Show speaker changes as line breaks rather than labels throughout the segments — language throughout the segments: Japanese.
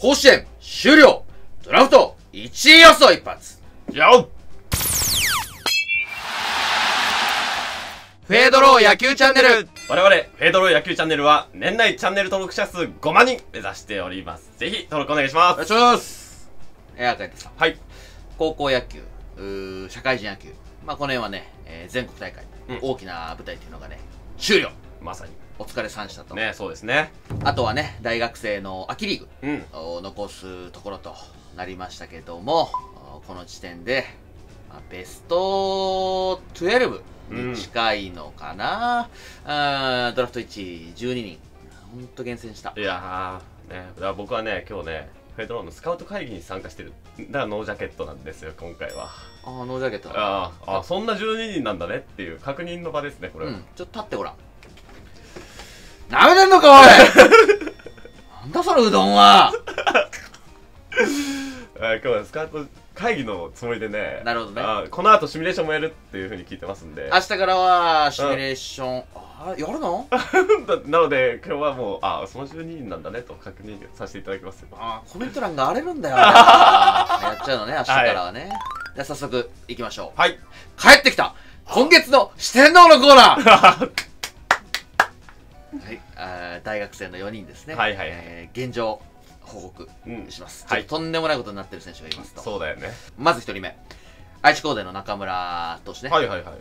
甲子園終了。ドラフト1位予想一発。
よっ。
フェードロー野球チャンネル。
我々、フェードロー野球チャンネルは、年内チャンネル登録者数5万人目指しております。ぜひ、登録お願いしま
お願い
す。
します。赤井さん。
はい。
高校野球、社会人野球。まあ、この辺はね、全国大会、大きな舞台っていうのがね、終了。
まさに。
お疲れさんしたと。
ね、そうですね。
あとはね、大学生の秋リーグ
うん。
を残すところとなりましたけども、この時点で、まあ、ベスト12に近いのかな、ドラフト1位12人。ほんと厳選した。
いやー、ね、だから僕はね、今日ね、フェードローのスカウト会議に参加してる。だからノージャケットなんですよ、今回は。
あー、ノージャケットだ。
あ、そんな12人なんだねっていう確認の場ですね、これは。
ちょっと立ってごらん。なめてんのか、おいなんだそのうどんは
今日はスカウト会議のつもりでね。
なるほどね。
この後シミュレーションもやるっていう風に聞いてますんで。
明日からはシミュレーション、やるの
なので今日はもうその12人なんだねと確認させていただきます。
コメント欄が荒れるんだよやっちゃうのね、明日からはね。じゃあ早速いきましょう。
はい。
帰ってきた今月の四天王のコーナーはい、大学生の4人ですね。
はいはい、
現状報告します。
はい。
とんでもないことになってる選手がいますと。
そうだよね。
まず1人目、愛知工大の中村投手ね。
はいはいはい。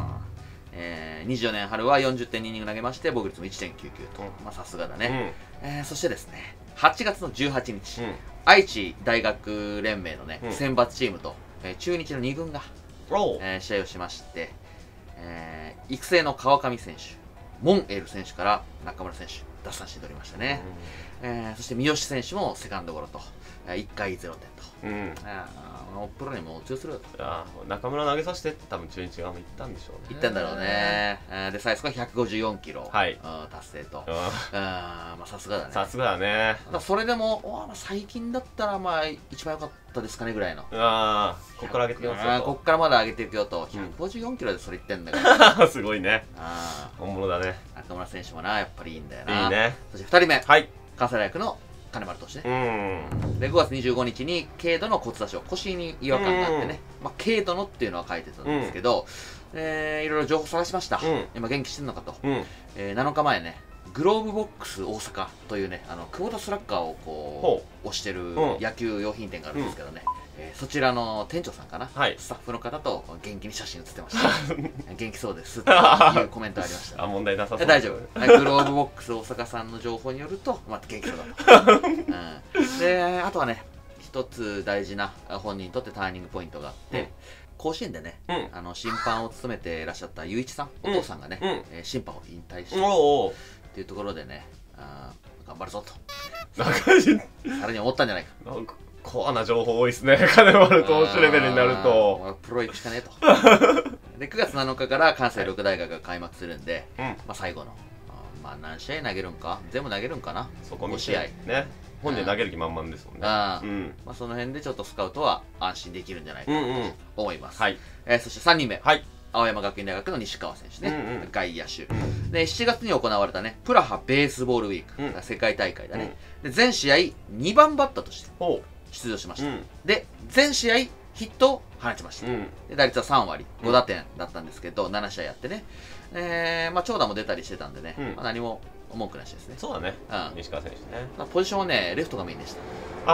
24年春は 40.2 イニング投げまして防御率も 1.99 と、まあさすがだね。そしてですね、8月の18日、愛知大学連盟のね、選抜チームと、中日の2軍が、試合をしまして、育成の川上選手、モンエル選手から中村選手、奪三振取りましたね。そして三好選手もセカンドゴロと、1回0点と。プロにも通する。
中村投げさせてって多分中日側も言ったんでしょうね。
言ったんだろうね。で、最速が154キロ、達成と。まあさすがだね。
さすがだね。
それでも、最近だったらまあ一番良かったですかねぐらいの。
ここから上げてきますよと。
ここからまだ上げていくよと。154キロでそれ言ってんだから。
すごいね。本物だね。
中村選手もな、やっぱりいいんだよな。
いいね。
そして2人目。
はい。
関西大学の金丸投手ね。で、5月25日に軽度の骨挫傷、腰に違和感があってね、軽度のっていうのは書いてたんですけど、いろいろ情報探しました。今元気してんのかと。7日前ね、グローブボックス大阪というね、久保田スラッガーをこう、推してる野球用品店があるんですけどね、そちらの店長さんかな、スタッフの方と元気に写真写ってました。元気そうですというコメントありました。
問題なさそう。
大丈夫。グローブボックス大阪さんの情報によると、元気そうだと。で、あとはね、一つ大事な本人にとってターニングポイントがあって、甲子園でね、審判を務めていらっしゃった雄一さん、お父さんがね、審判を引退したっていうところでね、頑張るぞと。さらに思ったんじゃないか。
コアな情報多いですね、金丸投手レベルになると。
プロ行くしかねえと。で、9月7日から関西六大学が開幕するんで、最後の、何試合投げるんか全部投げるんかな、
そこ
5試合。
ね。本で投げる気満々ですもんね。
その辺でちょっとスカウトは安心できるんじゃないかなと思います。そして3人目。青山学院大学の西川選手ね、外野手。で、7月に行われたね、プラハベースボールウィーク、世界大会だね。で、全試合2番バッターとして出場しました。で、全試合ヒットを放ちました。で、打率は3割、5打点だったんですけど、7試合やってね。長打も出たりしてたんでね、何も文句なしですね。
そうだね。西川選手ね。
ポジションはね、レフトがメインでした。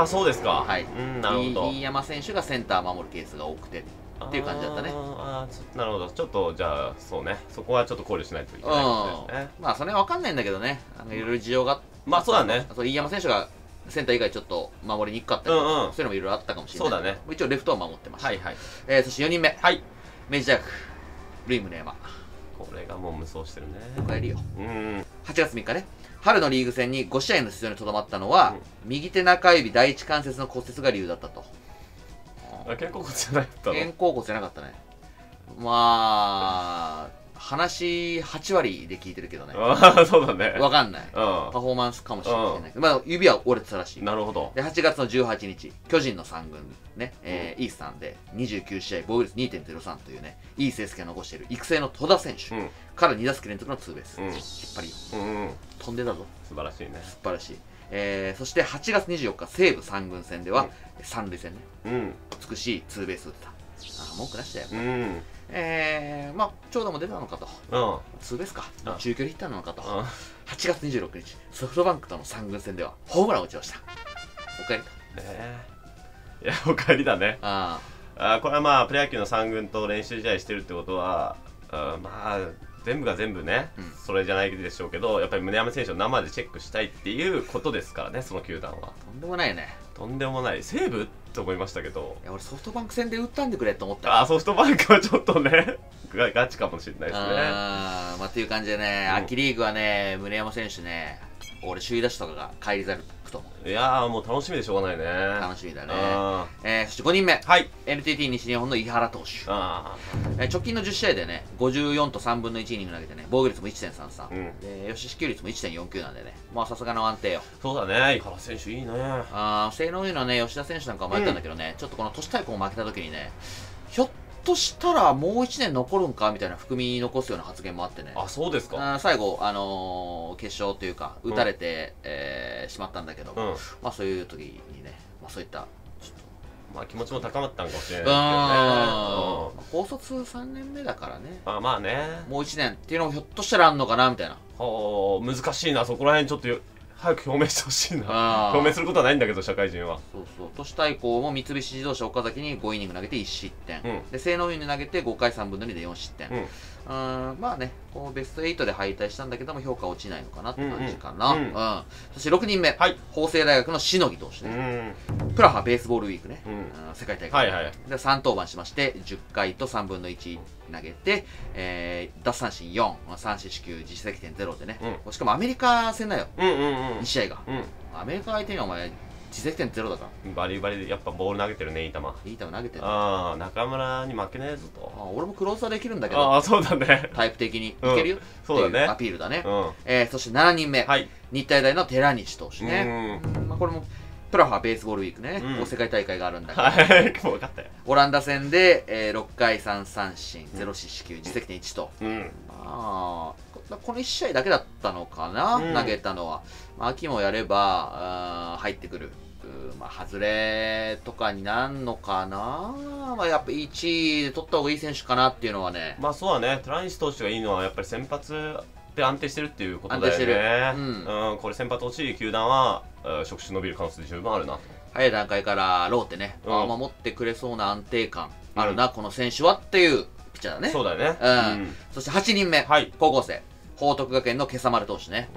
そうですか。
はい。
なるほど。
飯山選手がセンター守るケースが多くて。っていう感じだったね。
なるほど。ちょっとじゃあそうね、そこはちょっと考慮しないといけないですね。
それは分かんないんだけどね、いろいろ事情が。
そうだね。
飯山選手がセンター以外ちょっと守りにくかったりとか、そういうのもいろいろあったかもしれない。
そうだね。
一応レフトは守ってました。そして4人目。明治大学ルイ・宗山。
これがもう無双してるね。
お帰りよ。8月3日ね、春のリーグ戦に5試合の出場にとどまったのは、右手中指第一関節の骨折が理由だったと。
肩甲骨じゃなかったの？
肩甲骨じゃなかったね。話8割で聞いてるけどね。
そうだね。
わかんない。パフォーマンスかもしれないけど、指は折れてたらしい。
なるほど。
で、8月の18日、巨人の3軍ね、イースタンで29試合、防御率 2.03 というね、いい成績を残している育成の戸田選手から2打席連続のツーベース。引っ張りよ。飛んでたぞ。
素晴らしいね。
素晴らしい。 そして8月24日西武3軍戦では、三塁戦ね、美しいツーベース打ってた。文句なしだよ。まあ長打も出たのかと、ツーベースか、中距離ヒッターなのかと。8月26日ソフトバンクとの3軍戦ではホームランを打ちました。おかえりと。
いや、おかえりだね。これはまあプロ野球の3軍と練習試合してるってことは、まあ全部が全部ね、それじゃないでしょうけど、やっぱり宗山選手を生でチェックしたいっていうことですからね、その球団は。
とんでもないよね。
とんでもない。西武と思いましたけど、
いや俺ソフトバンク戦で打ったんでくれと思った。
ソフトバンクはちょっとねガチかもしれないですね。
まあっていう感じでね、秋リーグはね、宗山選手ね、俺首位打者とかが返り咲くと思う。
いやーもう楽しみでしょうがないね。
楽しみだね。そして5人目、NTT 西日本の井原投手。直近の10試合でね、54と3分の1イニング投げてね、防御率も 1.33、で吉支給率も 1.49 なんでね、まあさすがの安定よ。
そうだね、井原選手いいね。
性能いいのはね、吉田選手なんかもやったんだけどね、ちょっとこの都市対抗を負けた時にね、ひょっとしたらもう1年残るんかみたいな含み残すような発言もあってね。
そうですか。
最後、決勝というか打たれて、しまったんだけど、まあそういう時にね、まあそういったちょっと
まあ気持ちも高まったんかもしれないですけどね。
高卒3年目だからね。
まあね、
もう1年っていうのもひょっとしたらあんのかなみたいな。
難しいな、そこら辺ちょっと早く表明してほしいな。表明することはないんだけど、社会人は。
そうそう、都市対抗も三菱自動車岡崎に5イニング投げて1失点、で西濃湯に投げて5回3分の2で4失点、まあね、このベスト8で敗退したんだけども評価落ちないのかなって感じかな。そして6人目、法政大学の篠木投手ね、プラハベースボールウィークね、世界大会で3登板しまして10回と3分の1投げて、奪三振4、三四死球、実績点0でね、しかもアメリカ戦だよ、2試合が。アメリカ相手にお前、実績点0だから。
バリバリでやっぱボール投げてるね、いい球。
いい球投げてる。
中村に負けねえぞと。
俺もクローザーできるんだけど、
そうだね。
タイプ的にいけるよっていうアピールだね。そして7人目、日体大の寺西投手ね。これもプラハベースボールウィークね、世界大会があるんだけど、オランダ戦で6回3三振、0四死球、実績点1と。この1試合だけだったのかな、投げたのは。秋もやれば入ってくる。外れとかになるのかな、やっぱ1位で取った方がいい選手かなっていうのはね。
そうだね、寺西投手がいいのはやっぱり先発で安定してるっていうことだよね。これ先発欲しい球団は職種伸びる可能性十分あるなと。
早い段階からローテね、守ってくれそうな安定感あるな、この選手はっていうピッチャーだね。
そうだね。
そして8人目、高校生報徳学園の今朝丸投手ね。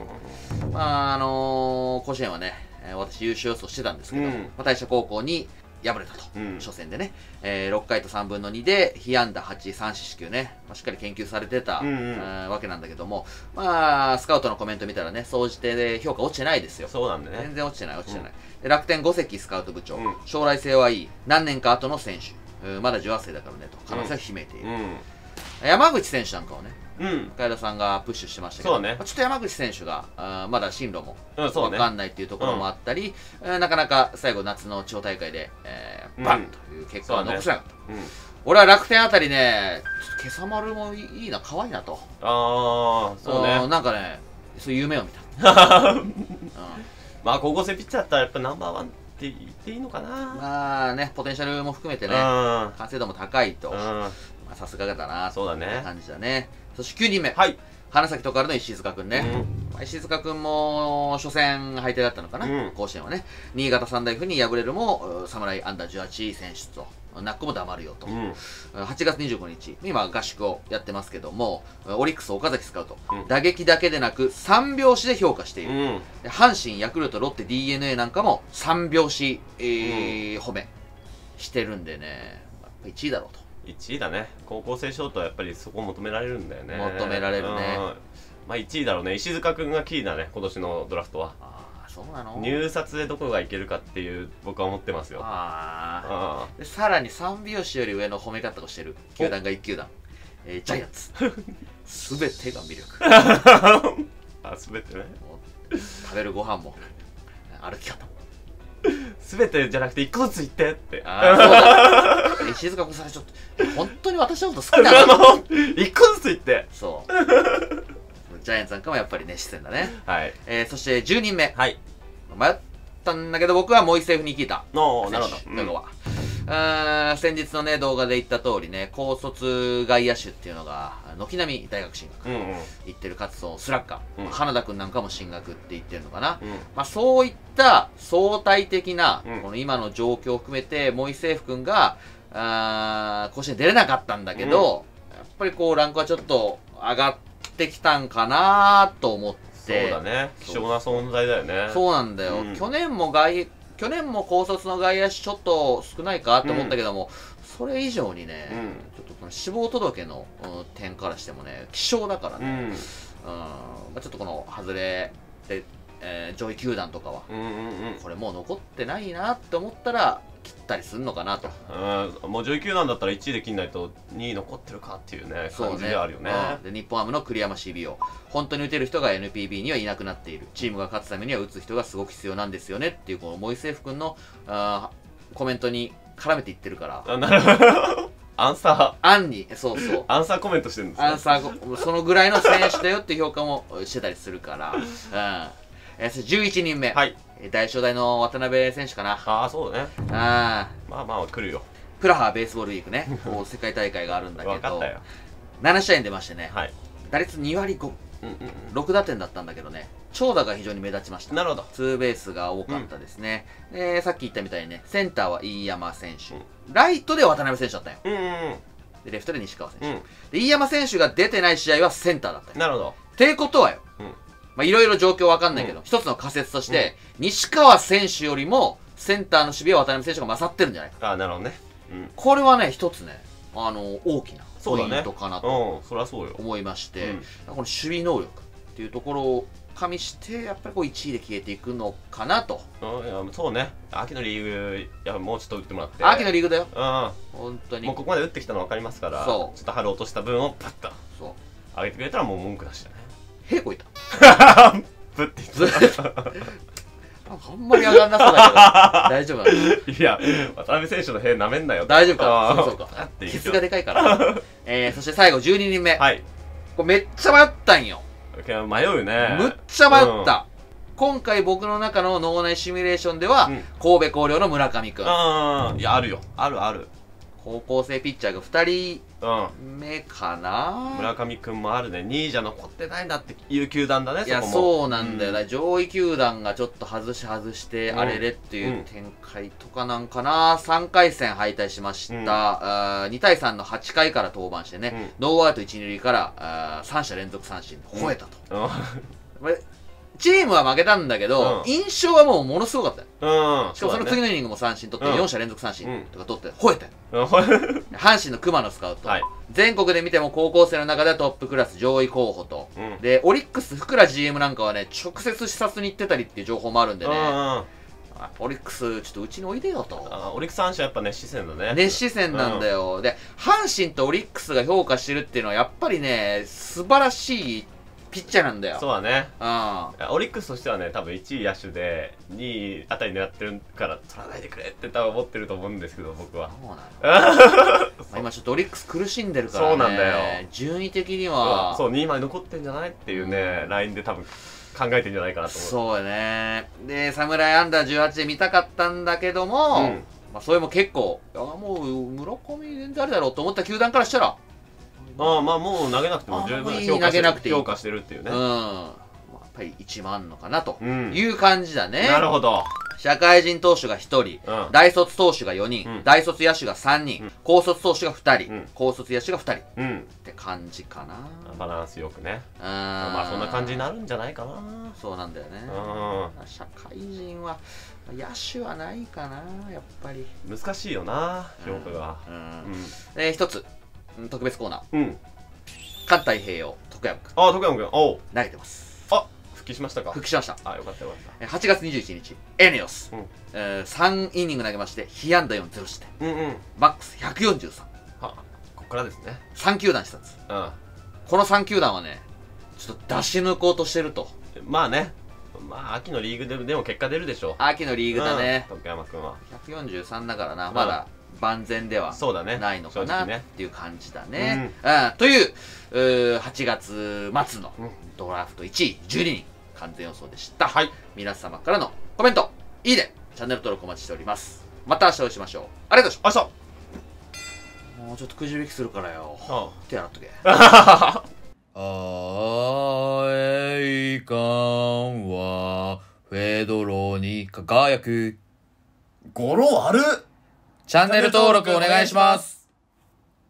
甲子園はね、私優勝予想してたんですけど、大社高校に敗れたと、初戦でね、6回と3分の2で被安打8、3四死球ね、しっかり研究されてたわけなんだけども、スカウトのコメント見たらね、総じて評価落ちてないですよ。
そうなんでね。
全然落ちてない、落ちてない。楽天5関スカウト部長、将来性はいい、何年か後の選手、まだ18歳だからねと、可能性を秘めている。山口選手なんかをね、深田さんがプッシュしてましたけど、ちょっと山口選手がまだ進路も分かんないっていうところもあったり、なかなか最後夏の地方大会でバンという結果は残せなかった。俺は楽天あたりね、今朝丸もいいな、可愛いなと。
そうね、
なんかね、そういう夢を見た。
高校生ピッチャーだったらやっぱナンバーワンって言っていいのかな。
ポテンシャルも含めてね、完成度も高いと。さすがだなという感じだね。そして9人目、花咲徳栄の石塚君ね。石塚君も初戦敗退だったのかな、甲子園はね。新潟三大府に敗れるも侍アンダー18選出と、ナックも黙るよと。8月25日、今合宿をやってますけども、オリックス岡崎スカウト、打撃だけでなく3拍子で評価している。阪神、ヤクルト、ロッテ、DNA なんかも3拍子褒めしてるんでね、やっぱ1位だろうと。
1位だね。高校生ショートはやっぱりそこを求められるんだよね。
求められるね。
1位だろうね。石塚君がキーだね、今年のドラフトは。
そうなの？
入札でどこがいけるかっていう僕は思ってますよ。
でさらに3拍子より上の褒め方をしてる球団が1球団、ジャイアンツ。すべてが魅力。
すべてね。
食べるご飯も歩き方も
すべてじゃなくて1個ずつ言ってって。
そうだ。石塚君さんちょっと本当に私のこと好きなの
1個ずつ言って。
そう。ジャイアンツなんかもやっぱり熱視線だね。そして10人目、 迷ったんだけど、僕はモイセーフに聞いた。
なるほど。
というのは。先日のね、動画で言った通りね、高卒外野手っていうのが、軒並み大学進学。行ってる活動、スラッガー。花田くんなんかも進学って言ってるのかな。まあそういった相対的な、この今の状況を含めて、モイセーフくんが、甲子園出れなかったんだけど、やっぱりこう、ランクはちょっと上がってきたんかなと思って。
そうだね。希少な存在だよね。
そうなんだよ。去年も高卒の外野手ちょっと少ないかって思ったけども、それ以上にね、ちょっとこの死亡届の点からしてもね、希少だからね、ちょっとこの外れで、上位球団とかは、これもう残ってないなって思ったら、切ったりするのかなと。
もう上位球団だったら1位で切んないと2位残ってるかっていうね、感じであるよね。
で日本ハムの栗山 CBO、本当に打てる人が NPB にはいなくなっている、チームが勝つためには打つ人がすごく必要なんですよねっていう、このモイセーフ君のコメントに絡めていってるから。
なるほど。アンサー。
そうそう。
アンサーコメントしてるんですね。
アンサー、そのぐらいの選手だよっていう評価もしてたりするから。11人目。はい。大正大の渡辺選手かな。
ああ、そうだね。まあまあ、来るよ。
プラハベースボールウィークね。こう世界大会があるんだけど、7試合に出ましてね。打率2割5、6打点だったんだけどね、長打が非常に目立ちました。
なるほど。
ツーベースが多かったですね。さっき言ったみたいにね、センターは飯山選手。ライトで渡辺選手だったよ。で、レフトで西川選手。で、飯山選手が出てない試合はセンターだったよ。
なるほど。
っていうことはよ。まあいろいろ状況わかんないけど、一つの仮説として、西川選手よりもセンターの守備は渡辺選手が勝ってるんじゃないか。
なるほどね。
これはね、一つね、大きなポイントかなと思いまして、この守備能力っていうところを加味して、やっぱりこう1位で消えていくのかなと。
そうね。秋のリーグ、もうちょっと打ってもらって。
秋のリーグだよ。本当に。
もうここまで打ってきたの分かりますから、ちょっと春落とした分をパッと上げてくれたらもう文句なしだね。
へこいた。
ぶって言ってた。
あんまり上がんなそうだけど、大丈夫なの？
いや、渡辺選手の塀なめんなよ。
大丈夫か。そうか。ケツがでかいから。そして最後12人目。はい。これめっちゃ迷ったんよ。
迷うね。
むっちゃ迷った。今回僕の中の脳内シミュレーションでは、神戸弘陵の村上くん。
いや、あるよ。あるある。
高校生ピッチャーが2人目かな。
村上くんもあるね。2位じゃ残ってないんだっていう球団だね。
いや、そうなんだよな。上位球団がちょっと外してあれれっていう展開とかなんかな。3回戦敗退しました。2対3の8回から登板してね、ノーアウト1、2塁から3者連続三振吠えたと。チームは負けたんだけど、印象はもうものすごかったよ。しかもその次のイニングも三振取って、4者連続三振とか取って、吠えたよ。阪神の熊野スカウト。全国で見ても高校生の中ではトップクラス上位候補と。で、オリックス、福良 GM なんかはね、直接視察に行ってたりっていう情報もあるんでね。オリックス、ちょっとうちにおいでよと。
オリックス阪神はやっぱ熱視線だね。
熱視線なんだよ。で、阪神とオリックスが評価してるっていうのは、やっぱりね、素晴らしいピッチャーなんだよ。
そうだね。オリックスとしてはね、多分1位野手で2位あたり狙ってるから取らないでくれって多分思ってると思うんですけど、僕は。そうなの。今ちょっとオリックス苦しんでるからね。そうなんだよ。順位的には。そう、2位まで残ってんじゃないっていうね、ラインで多分考えてんじゃないかなと思う。
そうね。で、侍アンダー18で見たかったんだけども、まあそれも結構、もう村上全然あれだろうと思った球団からしたら、
まあもう投げなくても十分評価してるっていうね。や
っぱり1万のかなという感じだね。
なるほど。
社会人投手が1人、大卒投手が4人、大卒野手が3人、高卒投手が2人、高卒野手が2人って感じかな。
バランスよくね。まあそんな感じになるんじゃないかな。
そうなんだよね。社会人は野手はないかな、やっぱり。
難しいよな、評価が。
一つ特別コーナー。環太平洋、徳山君。
徳山君、投
げてます。
復帰しましたか。
復帰しました。
よかったよかった。
8月21日、エネオス。3イニング投げまして、被安打4、0失点。マックス143。
こっからですね。
3球団視察。この3球団はね、ちょっと出し抜こうとしてると。
まあね。秋のリーグでも結果出るでしょう。
秋のリーグだね。
徳山君は。
143だからな、まだ。万全ではないのかなっていう感じだね。という8月末のドラフト1位12人完全予想でした。皆様からのコメント、いいね、チャンネル登録お待ちしております。また明日お会いしましょう。ありがとうございました。もうちょっとくじ引きするからよ。手洗っとけ。あえいかんはフェドロに輝く。
語呂悪っ。
チャンネル登録お願いします。